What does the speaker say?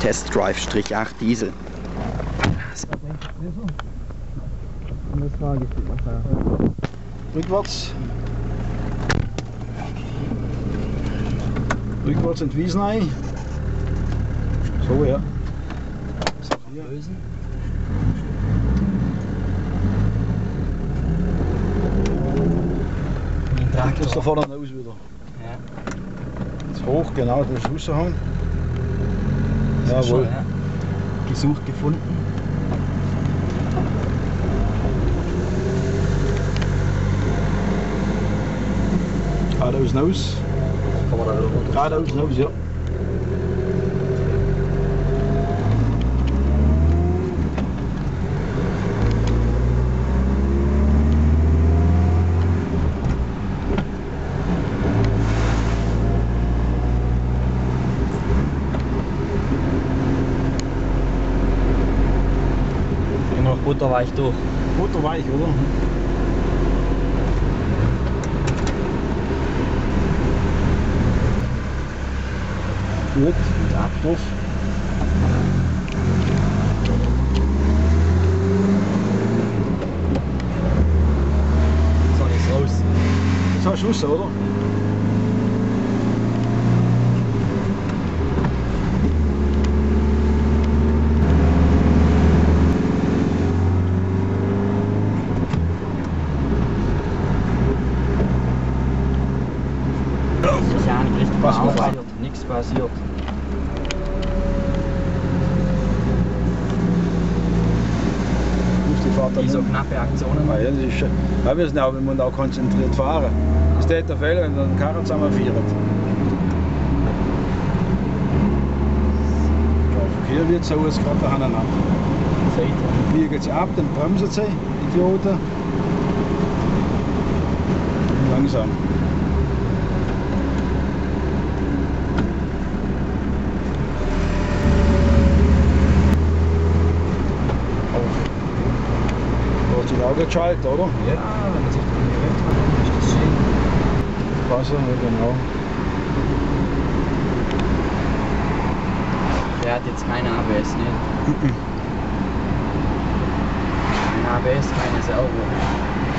Test Drive /8 Diesel. Rückwärts. Rückwärts in die Wiesen rein. So, ja. So, hier. Das ist da vorne raus wieder. Ja. Jetzt hoch, genau, das ist rausgehauen. Jawohl. Jawohl. Ja. Gesucht, gefunden. Geradeaus raus. Kann man da wieder runter? Geradeaus raus, ja. Noch butterweich durch. Butterweich, oder? Gut, Abschluss. So, jetzt raus. Jetzt hast du raus, oder? Mechanik richtig Was muss bearbeitet, nichts passiert. Die Fahrt dann Diese um. knappe Aktionen. Ja, das ist, ja, wir sind auch, wenn man auch konzentriert fahren. Das tät der Fehler, wenn dann Karren zusammenfahren. Der Verkehr wird so, es gerade aneinander. Dann biegen sie ab, dann bremsen sie, Idioten. Und langsam. Du hast die Augen geschaltet, oder? Ja, wenn man sich dran gewöhnt hat, dann ist das schön. Passen, ja, genau. Der hat jetzt keine ABS, ne? Kein ABS, keine Servo.